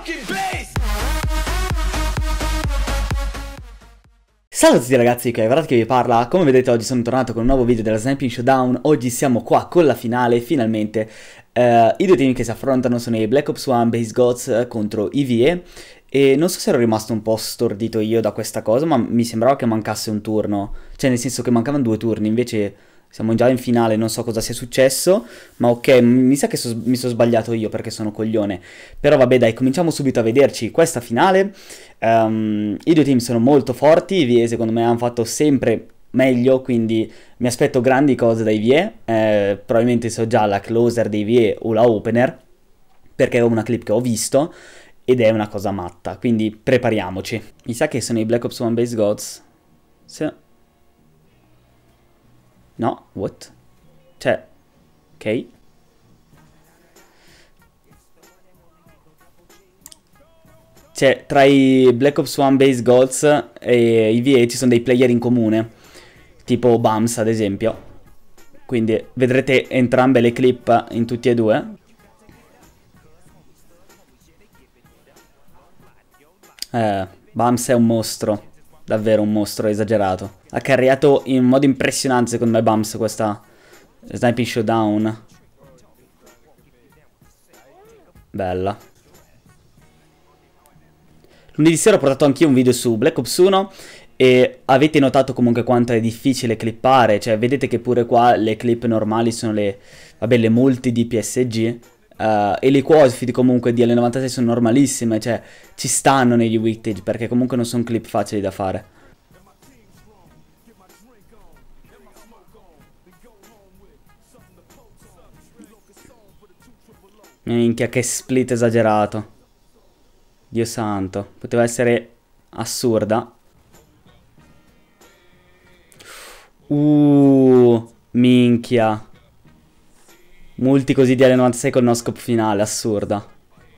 Salve a tutti ragazzi, qui è Evrat che vi parla. Come vedete oggi sono tornato con un nuovo video della Sniping Showdown. Oggi siamo qua con la finale, finalmente. I due team che si affrontano sono i Black Ops 1 Base Gods contro EVE. E non so se ero rimasto un po' stordito io da questa cosa, ma mi sembrava che mancasse un turno. Cioè nel senso che mancavano 2 turni, invece siamo già in finale, non so cosa sia successo. Ma ok, mi sa che mi sono sbagliato io perché sono coglione. Però vabbè dai, cominciamo subito a vederci questa finale. I due team sono molto forti, EVE secondo me hanno fatto sempre meglio, quindi mi aspetto grandi cose da EVE. Probabilmente so già la closer di EVE o la opener, perché è una clip che ho visto ed è una cosa matta, quindi prepariamoci. Mi sa che sono i Black Ops 1 Base Gods. No, what? Cioè, ok. Cioè, tra i Black Ops 1 Base Gods e i EVE ci sono dei player in comune, tipo Bams ad esempio. Quindi vedrete entrambe le clip in tutti e due. Bams è un mostro, davvero un mostro esagerato. Ha carriato in modo impressionante secondo me Bams questa Sniping Showdown. Bella. Lunedì sera ho portato anch'io un video su Black Ops 1 e avete notato comunque quanto è difficile clippare. Cioè vedete che pure qua le clip normali sono le multi di PSG. E le qualified comunque di L96 sono normalissime, cioè ci stanno negli weightage perché comunque non sono clip facili da fare. Minchia che split esagerato. Dio santo, poteva essere assurda. Minchia. Multi così di L96 col no-scope finale, assurda.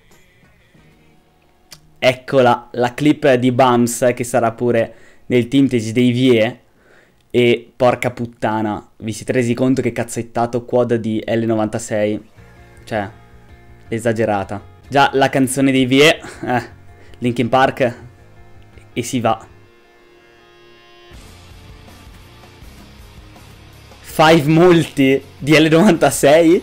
Eccola, la clip di Bams che sarà pure nel teamtage dei VE. E porca puttana, vi siete resi conto che cazzettato quad di L96? Cioè, esagerata. Già la canzone dei VE, Linkin Park, e si va. 5 multi di L96?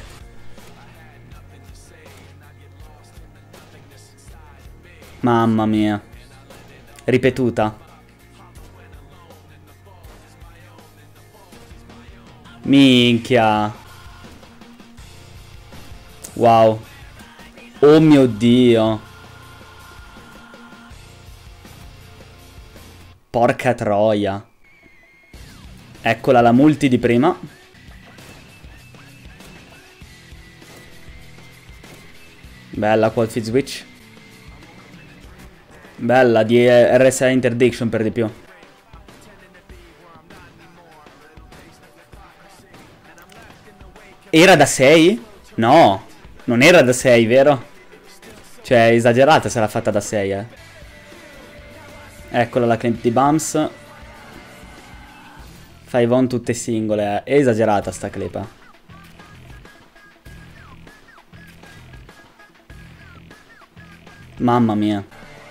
Mamma mia. Ripetuta. Minchia. Wow. Oh mio Dio. Porca troia. Eccola la multi di prima. Bella quad feed switch. Bella di RSI interdiction per di più. Era da 6? No, non era da 6, vero? Cioè esagerata se l'ha fatta da 6, Eccola la clip di Bams. 5 on tutte singole, è esagerata sta clip. Mamma mia.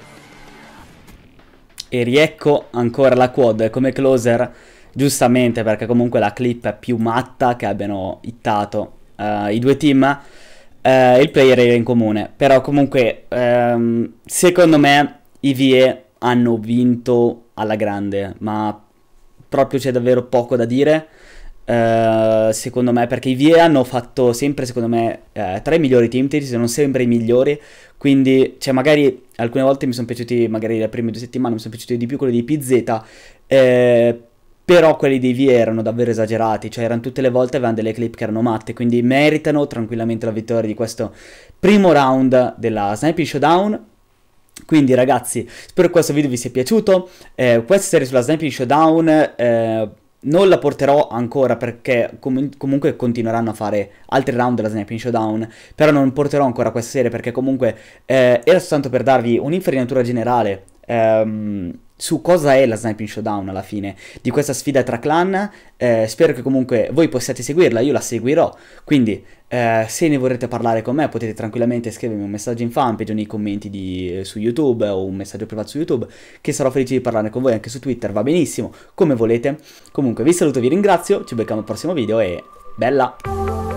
E riecco ancora la quad come closer, giustamente perché comunque la clip è più matta che abbiano hittato i due team. Il player era in comune, però comunque secondo me i VE hanno vinto alla grande, ma proprio c'è davvero poco da dire, secondo me, perché i VE hanno fatto sempre, secondo me, tra i migliori team, se non sempre i migliori, quindi, cioè, magari, alcune volte mi sono piaciuti, magari le prime 2 settimane mi sono piaciuti di più quelli di PZ, però quelli dei VE erano davvero esagerati, cioè erano tutte le volte, avevano delle clip che erano matte, quindi meritano tranquillamente la vittoria di questo primo round della Sniping Showdown. Quindi ragazzi, spero che questo video vi sia piaciuto. Questa serie sulla Sniping Showdown non la porterò ancora perché comunque continueranno a fare altri round della Sniping Showdown, però non porterò ancora questa serie perché comunque era soltanto per darvi un'infarinatura generale su cosa è la Sniping Showdown alla fine di questa sfida tra clan. Spero che comunque voi possiate seguirla, io la seguirò, quindi se ne vorrete parlare con me potete tranquillamente scrivermi un messaggio in fanpage o nei commenti su YouTube o un messaggio privato su YouTube, che sarò felice di parlarne con voi. Anche su Twitter va benissimo, come volete. Comunque vi saluto, vi ringrazio, ci becchiamo al prossimo video e bella!